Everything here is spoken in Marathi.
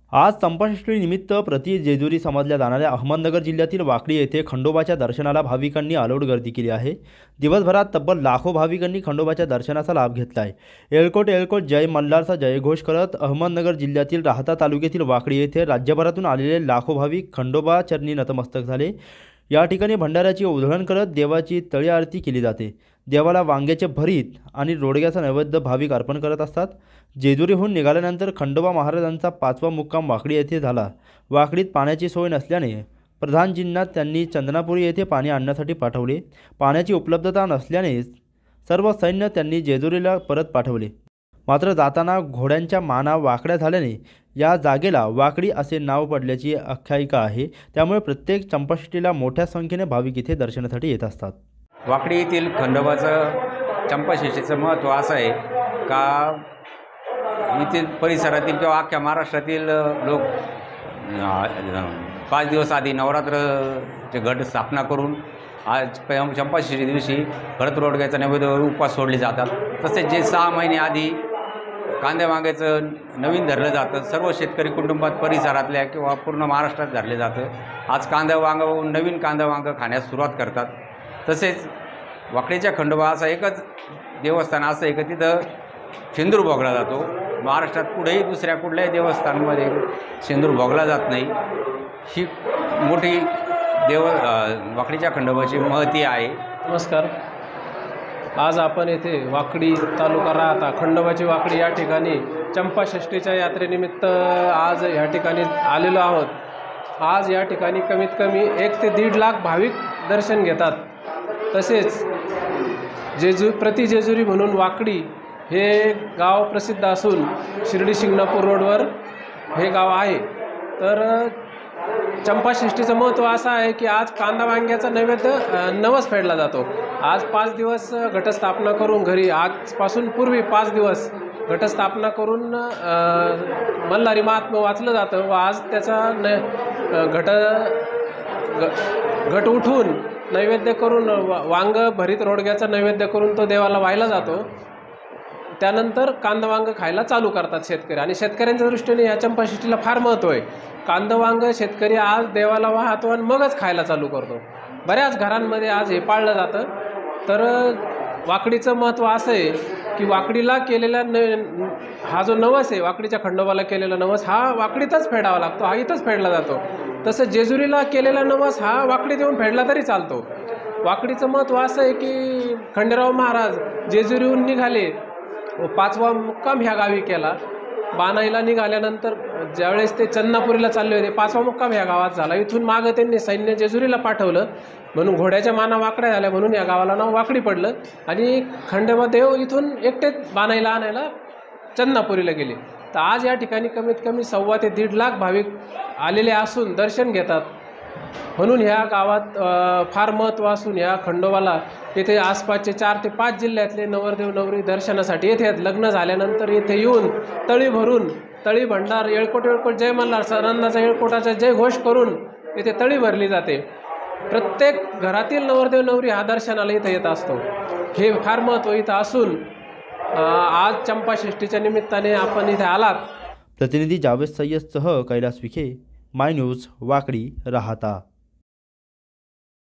आज संपाषष्ठी निमित्त प्रति जेजुरी समजल्या जाणाऱ्या अहमदनगर जिल्ह्यातील वाकडी येथे खंडोबाच्या दर्शनाला भाविकांनी अलोट गर्दी केली आहे। दिवसभरात तब्बल लाखो भाविकांनी खंडोबाच्या दर्शनाचा लाभ घेतला आहे। एळकोट एळकोट जय मल्हारचा जयघोष करत अहमदनगर जिल्ह्यातील राहता तालुक्यातील वाकडी येथे राज्यभरातून आलेले लाखो भाविक खंडोबा चरणी नतमस्तक झाले। या ठिकाणी भंडाऱ्याची उधळण करत देवाची तळी आरती केली जाते। देवाला वांग्याचे भरीत आणि रोडग्याचा नैवेद्य भाविक अर्पण करत असतात। जेजुरीहून निघाल्यानंतर खंडोबा महाराजांचा 5वा मुक्काम वाकडी येथे झाला। वाकडीत पाण्याची सोय नसल्याने प्रधानजींना त्यांनी चंदनापुरी येथे पाणी आणण्यासाठी पाठवले। पाण्याची उपलब्धता नसल्याने सर्व सैन्य त्यांनी जेजुरीला परत पाठवले। मात्र जाताना घोड्यांच्या माना वाकड्या झाल्याने या जागेला वाकडी असे नाव पडल्याची आख्यायिका आहे। त्यामुळे प्रत्येक चंपाषष्ठीला मोठ्या संख्येने भाविक इथे दर्शनासाठी येत असतात। वाकडी येथील खंडोबाचं चंपाषष्ठीचं महत्त्व असं आहे का येथील परिसरातील किंवा अख्ख्या महाराष्ट्रातील लोक 5 दिवस आधी नवरात्रचे घट स्थापना करून आज चंपाषष्ठी दिवशी भरत रोडग्याचा नैवेद्य उपवास सोडले जातात। तसेच जे 6 महिने आधी कांद्या वांग्याचं नवीन धरलं जातं, सर्व शेतकरी कुटुंबात परिसरातल्या किंवा पूर्ण महाराष्ट्रात धरले जातं। आज कांदा वांग नवीन कांदा वांग खाण्यास सुरुवात करतात। तसेच वाकडीच्या खंडोबा असा एकच देवस्थान असं आहे की तिथं शेंदूर भोगला जातो। महाराष्ट्रात कुठेही दुसऱ्या कुठल्याही देवस्थानामध्ये शेंदूर भोगला जात नाही। ही मोठी वाकडीच्या खंडोबाची महती आहे। नमस्कार। आज आपण येथे वाकडी तालुका राहता खंडोबाची वाकडी या ठिकाणी चंपाषष्ठीच्या यात्रेनिमित्त आज या ठिकाणी आलेलो आहोत। आज या ठिकाणी कमीत कमी 1 ते 1.5 लाख भाविक दर्शन घेतात। तसेच प्रति जेजुरी म्हणून वाकडी हे गाव प्रसिद्ध असून शिर्डी शिंगणापूर रोडवर हे गाव आहे। तर चंपाषष्ठीचं महत्त्व असं आहे की आज कांदा वांग्याचा नैवेद्य नवस फेडला जातो। आज 5 दिवस घटस्थापना करून घरी आजपासून पूर्वी 5 दिवस घटस्थापना करून मल्हारी महात्म्य वाचलं जातं व आज त्याचा घट उठून नैवेद्य करून वांग भरीत रोडग्याचा नैवेद्य करून तो देवाला वाहिला जातो। त्यानंतर कांदा वांग खायला चालू करतात शेतकरी आणि शेतकऱ्यांच्या दृष्टीने या चंपाषष्ठीला फार महत्त्व आहे। कांदा वांग शेतकरी आज देवाला वाहतो आणि मगच खायला चालू करतो। बऱ्याच घरांमध्ये आज हे पाळलं जातं। तर वाकडीचं महत्त्व असं आहे की वाकडीला केलेला हा जो नवस आहे, वाकडीच्या खंडोबाला केलेला नवस हा वाकडीतच फेडावा लागतो, हा इथंच फेडला जातो। तसं जेजुरीला केलेला नवस हा वाकडीत येऊन फेडला तरी चालतो। वाकडीचं महत्त्व असं आहे की खंडेराव महाराज जेजुरीहून निघाले व 5वा मुक्काम ह्या गावी केला। बाणाईला निघाल्यानंतर ज्यावेळेस ते चंदनापुरीला चालले होते 5वा मुक्काम ह्या गावात झाला। इथून मागं त्यांनी सैन्य जेजुरीला पाठवलं म्हणून घोड्याच्या माना वाकड्या झाल्या म्हणून या गावाला नाव वाकडी पडलं आणि खंडोबा देव इथून एकटेच बाणाईला आणायला चंदनापुरीला गेले। तर आज या ठिकाणी कमीत कमी 1.25 ते 1.5 लाख भाविक आलेले असून दर्शन घेतात। म्हणून ह्या गावात फार महत्त्व असून ह्या खंडोबाला येथे आसपासचे 4 ते 5 जिल्ह्यातले नवरदेव नवरी दर्शनासाठी येतात। लग्न झाल्यानंतर येथे येऊन तळी भरून तळी भंडार एळकोट एळकोट जय मल्हार सरांनाचा एळकोटाचा जय घोष करून येथे तळी भरली जाते। प्रत्येक घरातील नवरदेव नवरी हा दर्शनाला इथं येत असतो। हे फार महत्त्व इथं असून आज चंपाषष्ठीच्या निमित्ताने आपण इथे आलात। प्रतिनिधी जावेद सय्यदसह कैलास विखे, माय न्यूज वाकडी राहता।